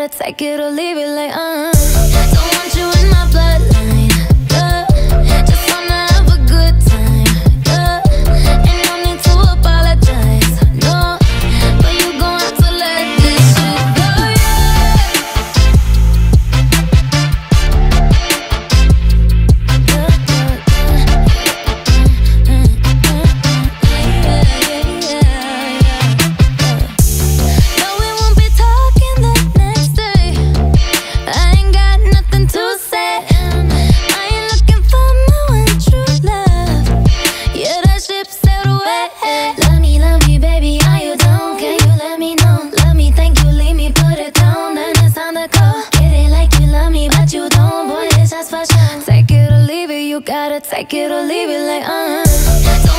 gotta take it or leave it like don't want you in my bloodline, just wanna have a good time, ain't no need to apologize, no, but you gon' have to let this shit go, No, we won't be talking the next day, I ain't got nothing to say, I ain't looking for my one true love, yeah, that ship sailed away. Love me, baby, are you down? Can you let me know? Love me, thank you, leave me, put it down, then it's time to go. Get it like you love me, but you don't, boy, it's just for sure. Take it or leave it, you gotta take it or leave it like